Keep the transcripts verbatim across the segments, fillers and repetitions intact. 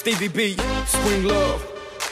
Stevie B, Spring Love.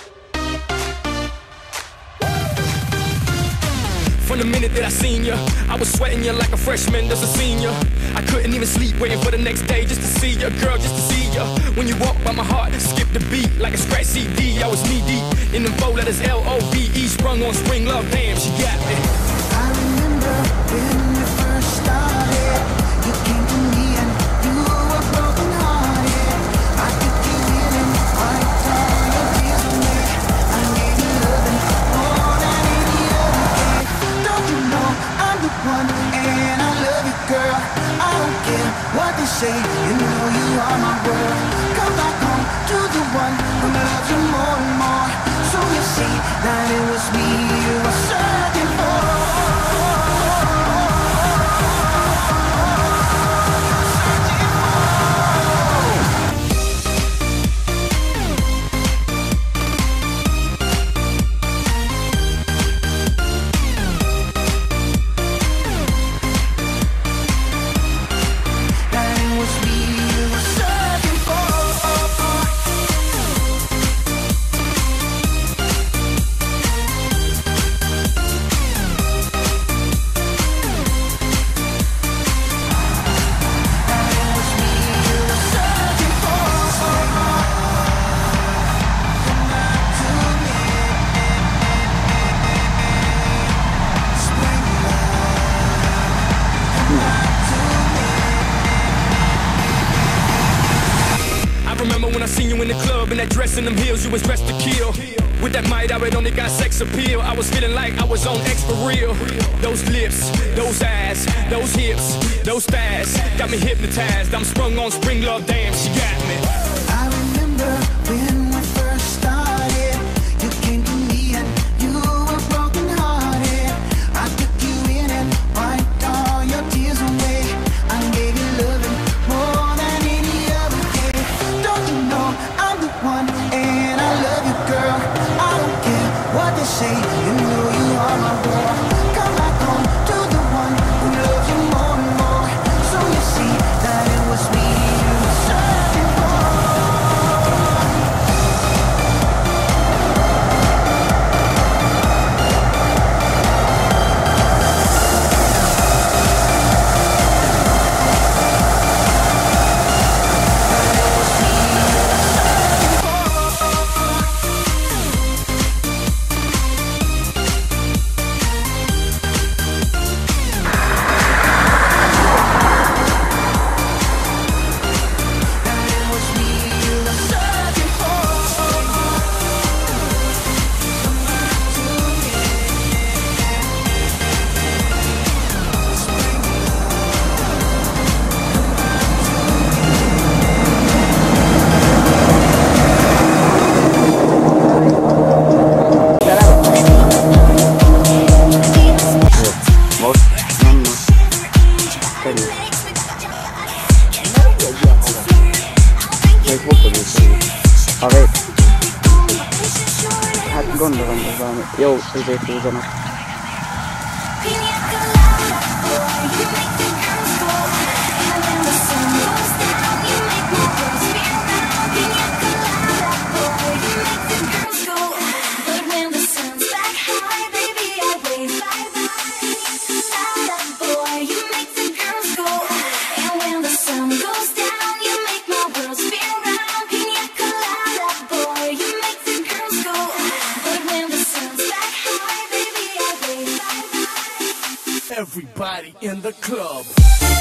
From the minute that I seen ya, I was sweating you like a freshman does a senior. I couldn't even sleep waiting for the next day just to see ya, girl, just to see ya. When you walk by my heart, skip the beat like a scratch C D. I was knee deep in them four letters L O V E, sprung on Spring Love. Damn, she got me. I remember when we first started. You came to me and you were broken hearted. I took you in and wiped all your tears away. I gave you loving more than any other day. Don't you know I'm the one and I love you, girl. I don't care what they say, you know you are my world. Come back home to the one who loves you more and more. So you see that it was me you were searching for. When I seen you in the club in that dress and them heels, you was dressed to kill. With that might, I had only got sex appeal. I was feeling like I was on X for real. Those lips, those eyes, those hips, those thighs got me hypnotized. I'm sprung on Spring Love, damn, she got me. I remember when we first started. You came to me and you were broken hearted. I took you in and wiped all your tears away. I gave you loving more than any other day. Don't you know I'm the one and I love you, girl. I don't care what they say, you know you are my world. Come back home to the one who loves you more and more. So you see that it was me you were searching for. Yo, el de Fusana. Everybody in the club.